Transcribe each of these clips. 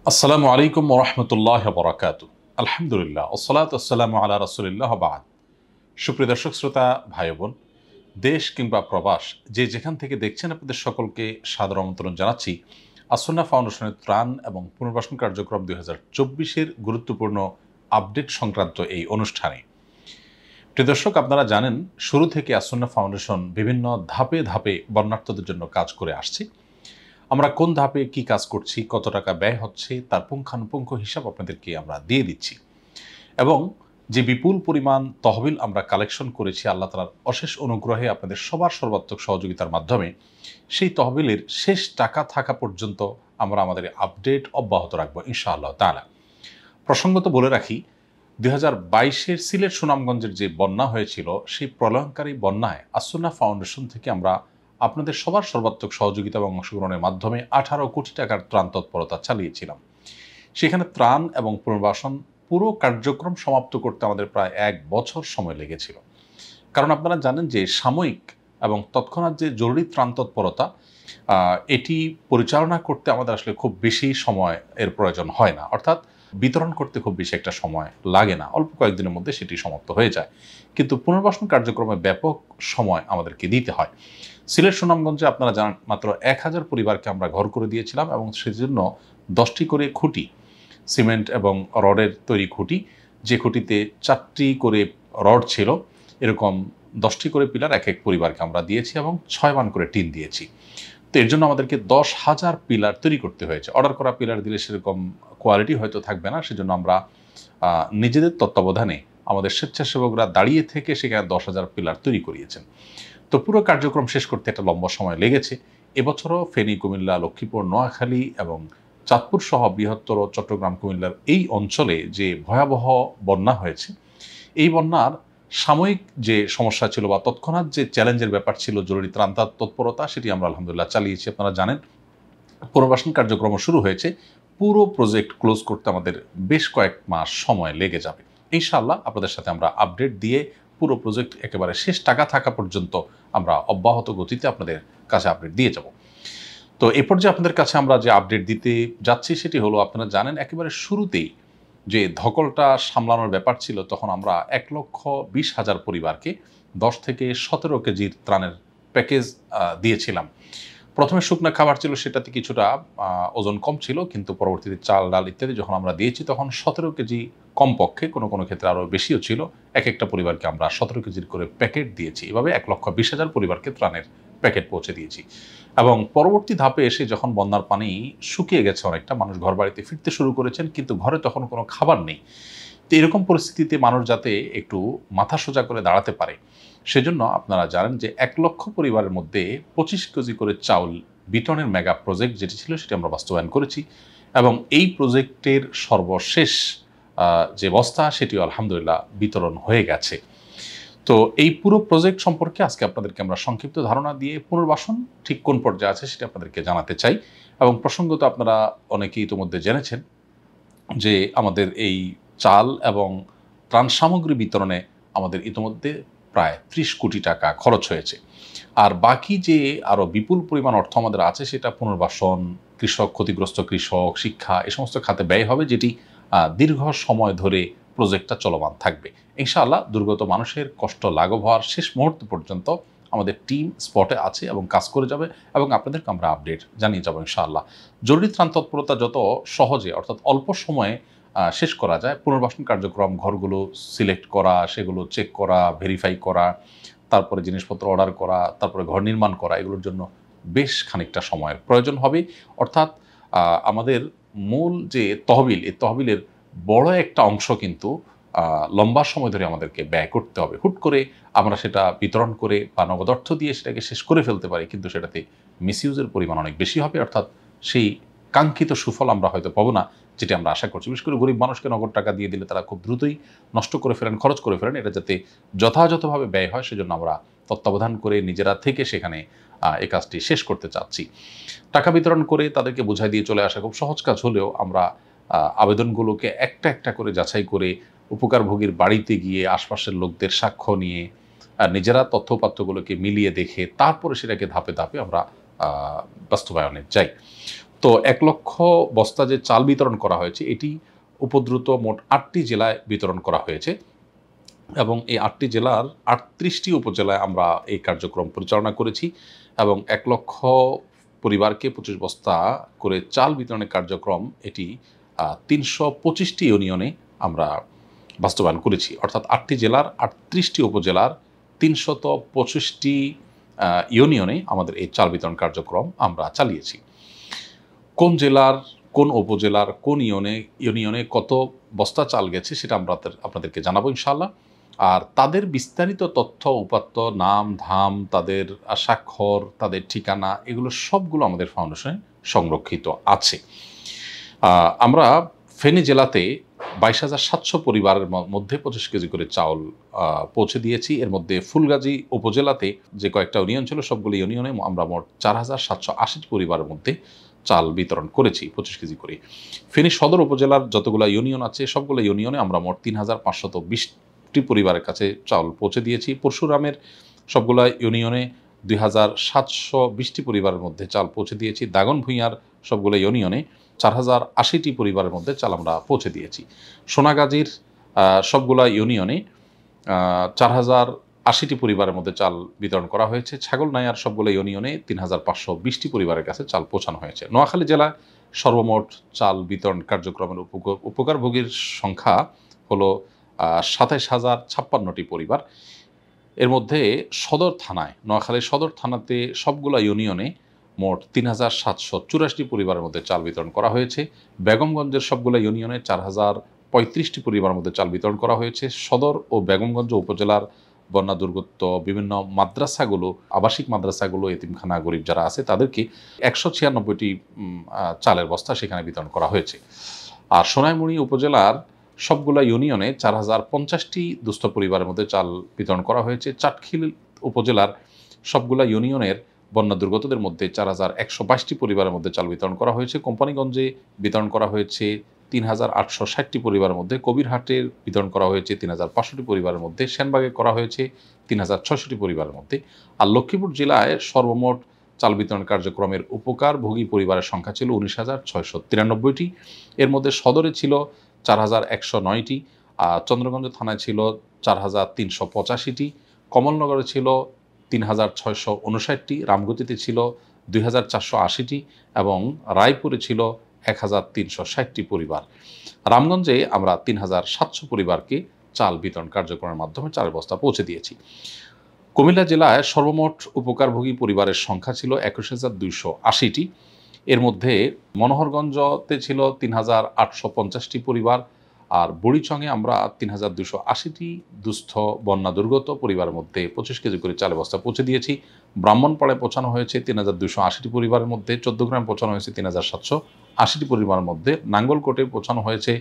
আসসালামু আলাইকুম ওরহমতুল্লাহ বরাকাতু। আলহামদুলিল্লাহ ওসসালাত আসসালামু আলা রাসূলিল্লাহ বাদ। সুপ্রিয় দর্শক শ্রোতা ভাই বোন, দেশ কিংবা প্রবাস যে যেখান থেকে দেখছেন আপনাদের সকলকে সাদর আমন্ত্রণ জানাচ্ছি আসন্না ফাউন্ডেশনের ত্রাণ এবং পুনর্বাসন কার্যক্রম 2024-এর গুরুত্বপূর্ণ আপডেট সংক্রান্ত এই অনুষ্ঠানে। প্রিয় দর্শক, আপনারা জানেন শুরু থেকে আসন্না ফাউন্ডেশন বিভিন্ন ধাপে ধাপে বন্যার্তদের জন্য কাজ করে আসছে। আমরা কোন ধাপে কি কাজ করছি, কত টাকা ব্যয় হচ্ছে, তার পুঙ্খানুপুঙ্খ হিসাব আপনাদেরকে আমরা দিয়ে দিচ্ছি। এবং যে বিপুল পরিমাণ তহবিল আমরা কালেকশন করেছি আল্লাহ তাআলার অশেষ অনুগ্রহে আপনাদের সবার সর্বাত্মক সহযোগিতার মাধ্যমে, সেই তহবিলের শেষ টাকা থাকা পর্যন্ত আমরা আমাদের আপডেট অব্যাহত রাখবো ইনশাআল্লাহ তাআলা। প্রসঙ্গত বলে রাখি, 2022-এর সিলেট সুনামগঞ্জের যে বন্যা হয়েছিল, সেই প্রলয়ঙ্কারী বন্যায় আসন্না ফাউন্ডেশন থেকে আমরা আপনাদের সবার সর্বাত্মক সহযোগিতা এবং অংশগ্রহণের মাধ্যমে 18 কোটি টাকার ত্রাণ তৎপরতা চালিয়েছিলাম। সেখানে ত্রাণ এবং পুনর্বাসন পুরো কার্যক্রম সমাপ্ত করতে আমাদের প্রায় 1 বছর সময় লেগেছিল। কারণ আপনারা জানেন যে সাময়িক এবং তৎক্ষণাৎ যে জরুরি ত্রাণ তৎপরতা, এটি পরিচালনা করতে আমাদের আসলে খুব বেশি সময় এর প্রয়োজন হয় না, অর্থাৎ বিতরণ করতে খুব বেশি একটা সময় লাগে না, অল্প কয়েকদিনের মধ্যে সেটি সমাপ্ত হয়ে যায়। কিন্তু পুনর্বাসন কার্যক্রমে ব্যাপক সময় আমাদেরকে দিতে হয়। সিলেট সুনামগঞ্জে আপনারা জানেন মাত্র 1000 পরিবারকে আমরা ঘর করে দিয়েছিলাম এবং সেজন্য 10টি করে খুঁটি, সিমেন্ট এবং রডের তৈরি খুঁটি, যে খুঁটিতে 4টি করে রড ছিল, এরকম 10টি করে পিলার এক এক পরিবারকে আমরা দিয়েছি এবং 6 মান করে টিন দিয়েছি। তো এর জন্য আমাদেরকে 10,000 পিলার তৈরি করতে হয়েছে। অর্ডার করা পিলার দিলে সেরকম কোয়ালিটি হয়তো থাকবে না, সেজন্য আমরা নিজেদের তত্ত্বাবধানে আমাদের স্বেচ্ছাসেবকরা দাঁড়িয়ে থেকে সেখানে 10,000 পিলার তৈরি করিয়েছেন। তো পুরো কার্যক্রম শেষ করতে একটা লম্বা সময় লেগেছে। এবছরও ফেনী, কুমিল্লা, লক্ষ্মীপুর, নোয়াখালী এবং চাঁদপুর সহ বৃহত্তর চট্টগ্রাম, কুমিল্লার এই অঞ্চলে যে ভয়াবহ বন্যা হয়েছে, এই বন্যার সাময়িক যে সমস্যা ছিল বা তৎক্ষণাৎ যে চ্যালেঞ্জের ব্যাপার ছিল, জরুরি ত্রাণ তৎপরতা, সেটি আমরা আলহামদুলিল্লাহ চালিয়েছি। আপনারা জানেন পুনর্বাসন কার্যক্রম শুরু হয়েছে, পুরো প্রজেক্ট ক্লোজ করতে আমাদের বেশ কয়েক মাস সময় লেগে যাবে। ইনশাআল্লাহ আপনাদের সাথে আমরা আপডেট দিয়ে পুরো প্রজেক্ট একেবারে শেষ টাকা থাকা পর্যন্ত আমরা অব্যাহত গতিতে আপনাদের কাছে আপডেট দিয়ে যাব। তো এ পর্যায়ে আপনাদের কাছে আমরা যে আপডেট দিতে যাচ্ছি সেটি হলো, আপনারা জানেন একেবারে শুরুতেই যে ধকলটা সামলানোর ব্যাপার ছিল, তখন আমরা 1,20,000 পরিবারকে 10 থেকে 17 কেজির ত্রাণের প্যাকেজ দিয়েছিলাম। প্রথমে শুকনো খাবার ছিল, সেটাতে কিছুটা ওজন কম ছিল, কিন্তু পরবর্তীতে চাল, ডাল ইত্যাদি যখন আমরা দিয়েছি তখন 17 কেজি, কমপক্ষে কোনো কোনো ক্ষেত্রে আরও বেশিও ছিল, এক একটা পরিবারকে আমরা 17 কেজির করে প্যাকেট দিয়েছি। এভাবে 1,20,000 পরিবারকে ত্রাণের প্যাকেট পৌঁছে দিয়েছি। এবং পরবর্তী ধাপে এসে যখন বন্যার পানি শুকিয়ে গেছে অনেকটা, মানুষ ঘরবাড়িতে ফিরতে শুরু করেছেন, কিন্তু ঘরে তখন কোনো খাবার নেই। তো এরকম পরিস্থিতিতে মানুষ যাতে একটু মাথা সোজা করে দাঁড়াতে পারে, সেজন্য আপনারা জানেন যে 1 লক্ষ পরিবারের মধ্যে 25 কেজি করে চাউল বিতরণের মেগা প্রজেক্ট যেটি ছিল, সেটি আমরা বাস্তবায়ন করেছি। এবং এই প্রজেক্টের সর্বশেষ যে বস্তা, সেটিও আলহামদুলিল্লাহ বিতরণ হয়ে গেছে। তো এই পুরো প্রজেক্ট সম্পর্কে আজকে আপনাদেরকে আমরা সংক্ষিপ্ত ধারণা দিয়ে পুনর্বাসন ঠিক কোন পর্যায়ে আছে সেটা আপনাদেরকে জানাতে চাই। এবং প্রসঙ্গত আপনারা অনেকেই ইতিমধ্যে জেনেছেন যে আমাদের এই চাল এবং ত্রাণ সামগ্রী বিতরণে আমাদের ইতিমধ্যে প্রায় 30 কোটি টাকা খরচ হয়েছে। আর বাকি যে আরও বিপুল পরিমাণ অর্থ আমাদের আছে, সেটা পুনর্বাসন, কৃষক, ক্ষতিগ্রস্ত কৃষক, শিক্ষা, এই সমস্ত খাতে ব্যয় হবে, যেটি দীর্ঘ সময় ধরে প্রজেক্টটা চলমান থাকবে। ইনশাআল্লাহ দুর্গত মানুষের কষ্ট লাঘব হওয়ার শেষ মুহূর্ত পর্যন্ত আমাদের টিম স্পটে আছে এবং কাজ করে যাবে, এবং আপনাদেরকে আমরা আপডেট জানিয়ে যাবো ইনশাআল্লাহ। জরুরি ত্রাণ তৎপরতা যত সহজে, অর্থাৎ অল্প সময়ে শেষ করা যায়, পুনর্বাসন কার্যক্রম, ঘরগুলো সিলেক্ট করা, সেগুলো চেক করা, ভেরিফাই করা, তারপরে জিনিসপত্র অর্ডার করা, তারপরে ঘর নির্মাণ করা, এগুলোর জন্য বেশ খানিকটা সময়ের প্রয়োজন হবে। অর্থাৎ আমাদের মূল যে তহবিল, এই তহবিলের বড় একটা অংশ কিন্তু লম্বা সময় ধরে আমাদেরকে ব্যয় করতে হবে। হুট করে আমরা সেটা বিতরণ করে বা নগদ অর্থ দিয়ে সেটাকে শেষ করে ফেলতে পারি, কিন্তু সেটাতে মিসইউজের পরিমাণ অনেক বেশি হবে, অর্থাৎ সেই কাঙ্ক্ষিত সুফল আমরা হয়তো পাবো না, যেটি আমরা আশা করছি। বিশেষ করে গরিব মানুষকে নগদ টাকা দিয়ে দিলে তারা খুব দ্রুতই নষ্ট করে ফেলেন, খরচ করে ফেলেন। এটা যাতে যথাযথভাবে ব্যয় হয়, সেজন্য আমরা তত্ত্বাবধান করে নিজেরা থেকে সেখানে এই কাজটি শেষ করতে চাচ্ছি। টাকা বিতরণ করে তাদেরকে বুঝাই দিয়ে চলে আসা খুব সহজ কাজ হলেও, আমরা আবেদনগুলোকে একটা একটা করে যাচাই করে উপকারভোগীর বাড়িতে গিয়ে আশপাশের লোকদের সাক্ষ্য নিয়ে নিজেরা তথ্যপাত্রগুলোকে মিলিয়ে দেখে তারপরে সেটাকে ধাপে ধাপে আমরা বাস্তবায়নে যাই। তো ১ লক্ষ বস্তা যে চাল বিতরণ করা হয়েছে এটি উপদ্রুত মোট ৮টি জেলায় বিতরণ করা হয়েছে এবং এই ৮টি জেলার ৩৮টি উপজেলায় আমরা এই কার্যক্রম পরিচালনা করেছি এবং ১ লক্ষ পরিবারকে ২৫ বস্তা করে চাল বিতরণের কার্যক্রম এটি ৩২৫টি ইউনিয়নে আমরা বাস্তবায়ন করেছি। অর্থাৎ ৮টি জেলার ৩৮টি উপজেলার ৩২৫টি ইউনিয়নে আমাদের এই চাল বিতরণ কার্যক্রম আমরা চালিয়েছি। কোন জেলার, কোন উপজেলার, কোন ইউনিয়নে কত বস্তা চাল গেছে সেটা আমরা আপনাদেরকে জানাবো ইনশাআল্লাহ। আর তাদের বিস্তারিত তথ্য, উপাত্ত, নাম, ধাম, তাদের স্বাক্ষর, তাদের ঠিকানা, এগুলো সবগুলো আমাদের ফাউন্ডেশনে সংরক্ষিত আছে। আমরা ফেনী জেলাতে ২২,৭০০ পরিবারের মধ্যে ২৫ কেজি করে চাউল পৌঁছে দিয়েছি। এর মধ্যে ফুলগাজী উপজেলাতে যে কয়েকটা ইউনিয়ন ছিল সবগুলো ইউনিয়নে আমরা মোট ৪,৭৮০ পরিবারের মধ্যে চাল বিতরণ করেছি ২৫ কেজি করে। ফেনী সদর উপজেলার যতগুলো ইউনিয়ন আছে সবগুলো ইউনিয়নে আমরা মোট ৩,৫২০টি পরিবারের কাছে চাউল পৌঁছে দিয়েছি। পরশুরামের সবগুলো ইউনিয়নে ২,৭২০টি পরিবারের মধ্যে চাল পৌঁছে দিয়েছি। দাগনভূঞার সবগুলো ইউনিয়নে ৪,০৮০টি পরিবারের মধ্যে চাল আমরা পৌঁছে দিয়েছি। সোনাগাজীর সবগুলা ইউনিয়নে ৪,০৮০টি পরিবারের মধ্যে চাল বিতরণ করা হয়েছে। ছাগলনাইয়ার সবগুলো ইউনিয়নে ৩,৫২০টি পরিবারের কাছে চাল পৌঁছানো হয়েছে। নোয়াখালী জেলায় সর্বমোট চাল বিতরণ কার্যক্রমের উপকারভোগীর সংখ্যা হলো ২৭,০৫৬টি পরিবার। এর মধ্যে সদর থানায়, নোয়াখালী সদর থানাতে সবগুলা ইউনিয়নে মোট ৩,৭৮৪টি পরিবারের মধ্যে চাল বিতরণ করা হয়েছে। বেগমগঞ্জের সবগুলো ইউনিয়নে ৪,০৩৫টি পরিবারের মধ্যে চাল বিতরণ করা হয়েছে। সদর ও বেগমগঞ্জ উপজেলার বন্যা দুর্গত বিভিন্ন মাদ্রাসাগুলো, আবাসিক মাদ্রাসাগুলো, এতিমখানা, গরিব যারা আছে তাদেরকে ১৯৬টি চালের বস্তা সেখানে বিতরণ করা হয়েছে। আর সোনাইমুড়ি উপজেলার সবগুলা ইউনিয়নে ৪,০৫০টি দুস্থ পরিবারের মধ্যে চাল বিতরণ করা হয়েছে। চাটখিল উপজেলার সবগুলা ইউনিয়নের বন্যা দুর্গতদের মধ্যে ৪,১২২টি পরিবারের মধ্যে চাল বিতরণ করা হয়েছে। কোম্পানিগঞ্জে বিতরণ করা হয়েছে ৩,৮৬০টি পরিবারের মধ্যে। কবিরহাটের বিতরণ করা হয়েছে ৩,৫০০টি পরিবারের মধ্যে। সেনবাগে করা হয়েছে ৩,৬০০টি পরিবারের মধ্যে। আর লক্ষ্মীপুর জেলায় সর্বমোট চাল বিতরণ কার্যক্রমের উপকারভোগী পরিবারের সংখ্যা ছিল ১৯,৬৯৩টি। এর মধ্যে সদরে ছিল ৪,১০৯টি, চন্দ্রগঞ্জ থানায় ছিল ৪,৩৮৫টি, কমলনগরে ছিল ৩,৬৫৯টি, রামগতিতে ছিল ২,৪৮০টি এবং রায়পুরে ছিল ১,৩৬০টি পরিবার। রামগঞ্জে আমরা ৩,৭০০ পরিবারকে চাল বিতরণ কার্যক্রমের মাধ্যমে চালের বস্তা পৌঁছে দিয়েছি। কুমিল্লা জেলায় সর্বমোট উপকারভোগী পরিবারের সংখ্যা ছিল ২১,২৮০টি। এর মধ্যে মনোহরগঞ্জতে ছিল ৩,৮৫০টি পরিবার, আর বুড়িচংয়ে আমরা ৩,২৮০টি দুস্থ বন্যা দুর্গত পরিবারের মধ্যে ২৫ কেজি করে চালের বস্তা পৌঁছে দিয়েছি। ব্রাহ্মণপাড়ায় পৌঁছানো হয়েছে ৩,২৮০টি পরিবারের মধ্যে, ১৪গ্রামে পৌঁছানো হয়েছে ৩,৭৮০টি পরিবারের মধ্যে, নাঙ্গলকোটে পৌঁছানো হয়েছে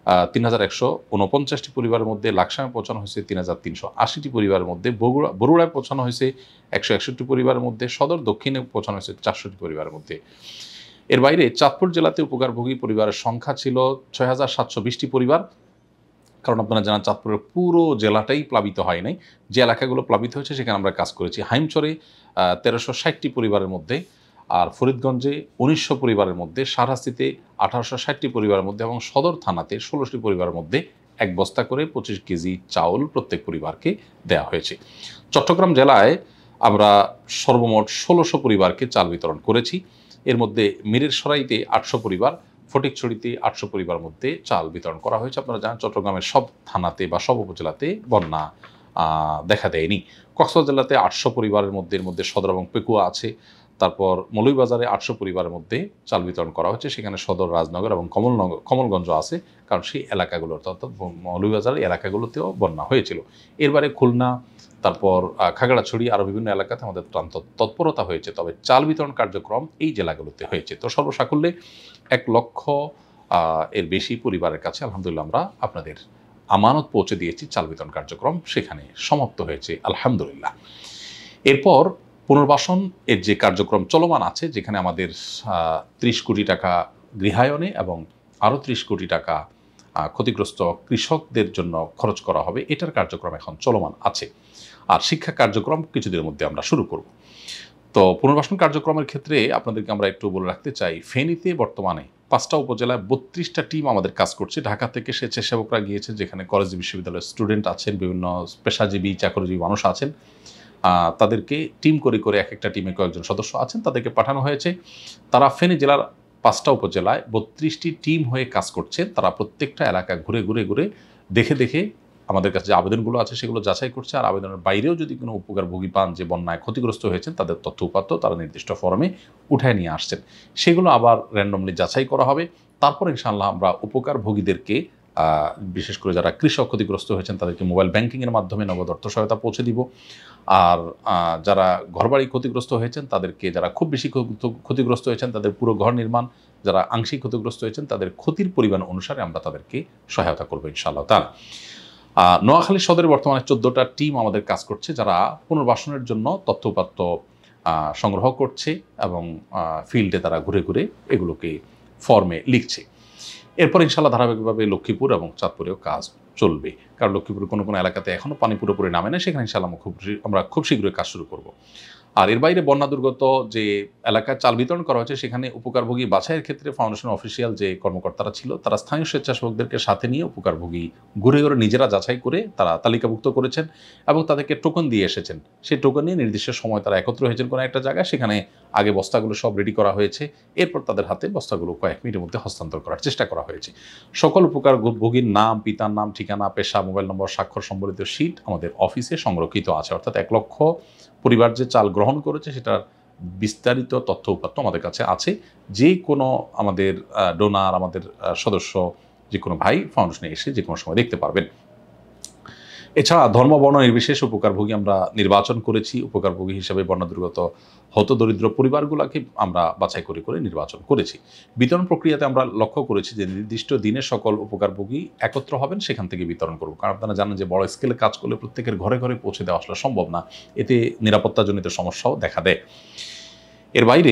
৩,১৪৯টি পরিবারের মধ্যে, লাকসামে পৌঁছানো হয়েছে ৩,৩৮০টি পরিবারের মধ্যে, বরুড়ায় পৌঁছানো হয়েছে ১৬১টি পরিবারের মধ্যে, সদর দক্ষিণে পৌঁছানো হয়েছে ৪০০টি পরিবারের মধ্যে। এর বাইরে চাঁদপুর জেলাতে উপকারভোগী পরিবারের সংখ্যা ছিল ৬,৭২০টি পরিবার। কারণ আপনারা জানেন চাঁদপুরের পুরো জেলাটাই প্লাবিত হয় নাই, যে এলাকাগুলো প্লাবিত হয়েছে সেখানে আমরা কাজ করেছি। হাইমচরে ১৩৬০টি পরিবারের মধ্যে, আর ফরিদগঞ্জে ১৯০০ পরিবারের মধ্যে, সারহাসিতে ১৮৬০টি পরিবারের মধ্যে এবং সদর থানাতে ১৬টি পরিবারের মধ্যে ১ বস্তা করে ২৫ কেজি চাউল প্রত্যেক পরিবারকে দেওয়া হয়েছে। চট্টগ্রাম জেলায় আমরা সর্বমোট ১৬০০ পরিবারকে চাল বিতরণ করেছি। এর মধ্যে মিরেরসরাইতে ৮০০ পরিবার, ফটিকছড়িতে ৮০০ পরিবারের মধ্যে চাল বিতরণ করা হয়েছে। আপনারা জানেন চট্টগ্রামের সব থানাতে বা সব উপজেলাতে বন্যা দেখা দেয়নি। কক্সবাজার জেলাতে ৮০০ পরিবারের মধ্যে, এর মধ্যে সদর এবং পেকুয়া আছে। তারপর মৌলভীবাজারে ৮০০ পরিবারের মধ্যে চাল বিতরণ করা হয়েছে, সেখানে সদর, রাজনগর এবং কমলগঞ্জ আছে, কারণ সেই এলাকাগুলোতে অর্থাৎ মৌলভীবাজারের এলাকাগুলোতেও বন্যা হয়েছিল। এরবারে খুলনা, তারপর খাগড়াছড়ি, আরও বিভিন্ন এলাকাতে আমাদের তৎপরতা হয়েছে, তবে চাল বিতরণ কার্যক্রম এই জেলাগুলোতে হয়েছে। তো সর্বসাকুল্যে ১ লক্ষ এর বেশি পরিবারের কাছে আলহামদুলিল্লাহ আমরা আপনাদের আমানত পৌঁছে দিয়েছি। চাল বিতরণ কার্যক্রম সেখানে সমাপ্ত হয়েছে আলহামদুলিল্লাহ। এরপর পুনর্বাসন এর যে কার্যক্রম চলমান আছে, যেখানে আমাদের ৩০ কোটি টাকা গৃহায়নে এবং আরও ৩০ কোটি টাকা ক্ষতিগ্রস্ত কৃষকদের জন্য খরচ করা হবে, এটার কার্যক্রম এখন চলমান আছে। আর শিক্ষা কার্যক্রম কিছুদিনের মধ্যে আমরা শুরু করব। তো পুনর্বাসন কার্যক্রমের ক্ষেত্রে আপনাদেরকে আমরা একটু বলে রাখতে চাই, ফেনীতে বর্তমানে 5টা উপজেলায় 32টা টিম আমাদের কাজ করছে। ঢাকা থেকে স্বেচ্ছাসেবকরা গিয়েছেন, যেখানে কলেজ বিশ্ববিদ্যালয়ের স্টুডেন্ট আছেন, বিভিন্ন পেশাজীবী চাকরিজীবী মানুষ আছেন। তাদেরকে টিম করে করে এক একটা টিমে কয়েকজন সদস্য আছেন, তাদেরকে পাঠানো হয়েছে। তারা ফেনী জেলার 5টা উপজেলায় 32টি টিম হয়ে কাজ করছে। তারা প্রত্যেকটা এলাকা ঘুরে ঘুরে ঘুরে দেখে দেখে আমাদের কাছে যে আবেদনগুলো আছে সেগুলো যাচাই করছে। আর আবেদনের বাইরেও যদি কোনো উপকারভোগী পান যে বন্যায় ক্ষতিগ্রস্ত হয়েছেন, তাদের তথ্য উপাত্ত তারা নির্দিষ্ট ফর্মে উঠায় নিয়ে আসছেন। সেগুলো আবার র্যান্ডমলি যাচাই করা হবে। তারপর ইনশাআল্লাহ আমরা উপকারভোগীদেরকে, বিশেষ করে যারা কৃষক ক্ষতিগ্রস্ত হয়েছেন, তাদেরকে মোবাইল ব্যাংকিংয়ের মাধ্যমে নগদ অর্থ সহায়তা পৌঁছে দিব। আর যারা ঘরবাড়ি ক্ষতিগ্রস্ত হয়েছেন তাদেরকে, যারা খুব বেশি ক্ষতিগ্রস্ত হয়েছেন তাদের পুরো ঘর নির্মাণ, যারা আংশিক ক্ষতিগ্রস্ত হয়েছেন তাদের ক্ষতির পরিমাণ অনুসারে আমরা তাদেরকে সহায়তা করবো ইনশাআল্লাহ তাআলা। নোয়াখালী সদরে বর্তমানে 14টা টিম আমাদের কাজ করছে, যারা পুনর্বাসনের জন্য তথ্য উপাত্ত সংগ্রহ করছে এবং ফিল্ডে তারা ঘুরে ঘুরে এগুলোকে ফর্মে লিখছে। এরপর ইনশাআল্লাহ ধারাবাহিকভাবে লক্ষ্মীপুর এবং চাঁদপুরেও কাজ চলবে, কারণ লক্ষ্মীপুরের কোনো কোনো এলাকাতে এখনও পানি পুরোপুরি নামে না, সেখানে ইনশাআল্লাহ আমরা খুব শীঘ্রই কাজ শুরু করব। আর এর বাইরে বন্যা দুর্গত যে এলাকায় চাল বিতরণ করা হয়েছে, সেখানে উপকারভোগী বাছাইয়ের ক্ষেত্রে ফাউন্ডেশন অফিসিয়াল যে কর্মকর্তারা ছিল, তারা স্থানীয় স্বেচ্ছাসেবকদেরকে সাথে নিয়ে উপকারভোগী ঘুরে ঘুরে নিজেরা যাচাই করে তারা তালিকাভুক্ত করেছেন এবং তাদেরকে টোকন দিয়ে এসেছেন। সেই টোকন নিয়ে নির্দিষ্ট সময় তারা একত্র হয়েছেন কোনো একটা জায়গায়, সেখানে আগে বস্তাগুলো সব রেডি করা হয়েছে। এরপর তাদের হাতে বস্তাগুলো কয়েক মিনিটের মধ্যে হস্তান্তর করার চেষ্টা করা হয়েছে। সকল উপকারভোগীর নাম, পিতার নাম, ঠিকানা, পেশা, মোবাইল নম্বর, স্বাক্ষর সম্বলিত শীট আমাদের অফিসে সংরক্ষিত আছে। অর্থাৎ 1 লক্ষ পরিবার যে চাল গ্রহণ করেছে সেটার বিস্তারিত তথ্য উপাত্ত আমাদের কাছে আছে। যে কোনো আমাদের ডোনার, আমাদের সদস্য, যে কোনো ভাই ফাউন্ডেশনে এসে যে কোনো সময় দেখতে পারবেন। এছাড়া ধর্ম বর্ণ নির্বিশেষ উপকারভোগী আমরা নির্বাচন করেছি। উপকারভোগী হিসেবে বন্যা দুর্গত হতদরিদ্র পরিবারগুলোকে আমরা বাছাই করে করে নির্বাচন করেছি। বিতরণ প্রক্রিয়াতে আমরা লক্ষ্য করেছি যে নির্দিষ্ট দিনে সকল উপকারভোগী একত্র হবেন, সেখান থেকে বিতরণ করব। কারণ আপনারা জানেন যে বড় স্কেলে কাজ করলে প্রত্যেকের ঘরে ঘরে পৌঁছে দেওয়া আসলে সম্ভব না, এতে নিরাপত্তাজনিত সমস্যাও দেখা দেয়। এর বাইরে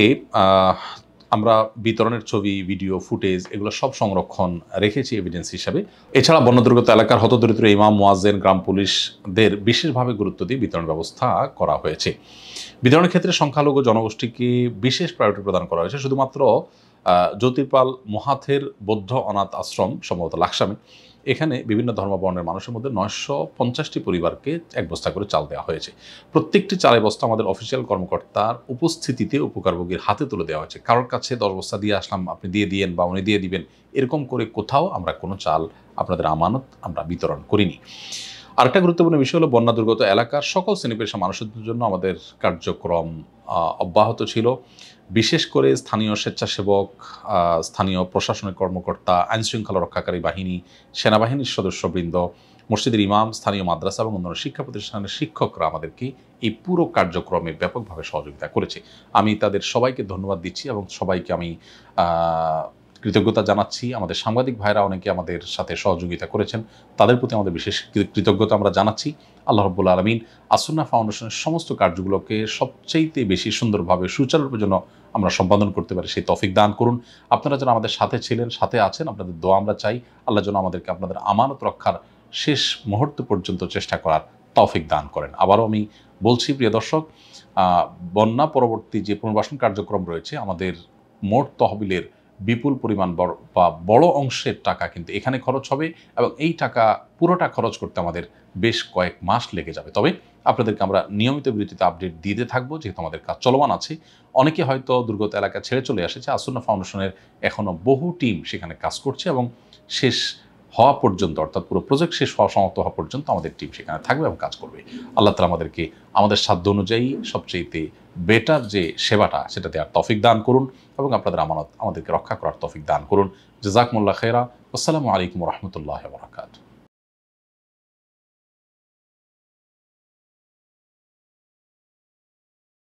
আমরা বিতরণের ছবি, ভিডিও ফুটেজ এগুলো সব সংরক্ষণ রেখেছি এভিডেন্স হিসাবে। এছাড়া বন্যা দুর্গত এলাকার হতদরিদ্র ইমাম, মুয়াজ্জিন, গ্রাম পুলিশদের বিশেষভাবে গুরুত্ব দিয়ে বিতরণ ব্যবস্থা করা হয়েছে। বিতরণের ক্ষেত্রে সংখ্যালঘু জনগোষ্ঠীকে বিশেষ প্রায়োরিটি প্রদান করা হয়েছে। শুধুমাত্র জ্যোতির্পাল মহাথের বৌদ্ধ অনাথ আশ্রম, সম্ভবত লাকসামে, এখানে বিভিন্ন ধর্মবর্ণের মানুষের মধ্যে 950টি পরিবারকে 1 বস্তা করে চাল দেওয়া হয়েছে। প্রত্যেকটি চালের বস্তা আমাদের অফিসিয়াল কর্মকর্তার উপস্থিতিতে উপকারভোগীর হাতে তুলে দেওয়া হয়েছে। কারোর কাছে 10 বস্তা দিয়ে আসলাম, আপনি দিয়ে দিয়েন বা উনি দিয়ে দিবেন, এরকম করে কোথাও আমরা কোনো চাল আপনাদের আমানত আমরা বিতরণ করিনি। আরেকটা গুরুত্বপূর্ণ বিষয় হলো, বন্যা দুর্গত এলাকার সকল শ্রেণী পেশা মানুষের জন্য আমাদের কার্যক্রম অব্যাহত ছিল। বিশেষ করে স্থানীয় স্বেচ্ছাসেবক, স্থানীয় প্রশাসনের কর্মকর্তা, আইনশৃঙ্খলা রক্ষাকারী বাহিনী, সেনাবাহিনীর সদস্যবৃন্দ, মসজিদের ইমাম, স্থানীয় মাদ্রাসা এবং অন্যান্য শিক্ষা প্রতিষ্ঠানের শিক্ষকরা আমাদেরকে এই পুরো কার্যক্রমে ব্যাপকভাবে সহযোগিতা করেছে। আমি তাদের সবাইকে ধন্যবাদ দিচ্ছি এবং সবাইকে আমি কৃতজ্ঞতা জানাচ্ছি। আমাদের সাংবাদিক ভাইরা অনেকে আমাদের সাথে সহযোগিতা করেছেন, তাদের প্রতি আমাদের বিশেষ কৃতজ্ঞতা আমরা জানাচ্ছি। আল্লাহ রাব্বুল আলামিন আসুন্নাহ ফাউন্ডেশনের সমস্ত কার্যগুলোকে সবচাইতে বেশি সুন্দরভাবে সুচারুরূপে যেন আমরা সম্পাদন করতে পারি, সেই তৌফিক দান করুন। আপনারা যেন আমাদের সাথে ছিলেন, সাথে আছেন, আপনাদের দোয়া আমরা চাই। আল্লাহ যেন আমাদেরকে আপনাদের আমানত রক্ষার শেষ মুহূর্ত পর্যন্ত চেষ্টা করার তৌফিক দান করেন। আবারও আমি বলছি, প্রিয় দর্শক, বন্যা পরবর্তী যে পুনর্বাসন কার্যক্রম রয়েছে, আমাদের মোট তহবিলের বিপুল পরিমাণ বড় অংশের টাকা কিন্তু এখানে খরচ হবে এবং এই টাকা পুরোটা খরচ করতে আমাদের বেশ কয়েক মাস লেগে যাবে। তবে আপনাদেরকে আমরা নিয়মিত বিরতিতে আপডেট দিতে থাকবো, যেহেতু আমাদের কাজ চলমান আছে। অনেকে হয়তো দুর্গত এলাকা ছেড়ে চলে এসেছে, আসুন্নাহ ফাউন্ডেশনের এখনও বহু টিম সেখানে কাজ করছে এবং শেষ হওয়া পর্যন্ত, অর্থাৎ পুরো প্রজেক্ট শেষ হওয়া সমাপ্ত হওয়া পর্যন্ত আমাদের টিম সেখানে থাকবে এবং কাজ করবে। আল্লাহ তাআলা আমাদেরকে আমাদের সাধ্য অনুযায়ী সবচেয়ে বেটার যে সেবাটা সেটা দেওয়ার তৌফিক দান করুন এবং আপনাদের আমানত আমাদেরকে রক্ষা করার তৌফিক দান করুন। জাযাকুমুল্লাহ খায়রা। আসসালামু আলাইকুম ওয়া রাহমাতুল্লাহি ওয়া বারাকাতুহু।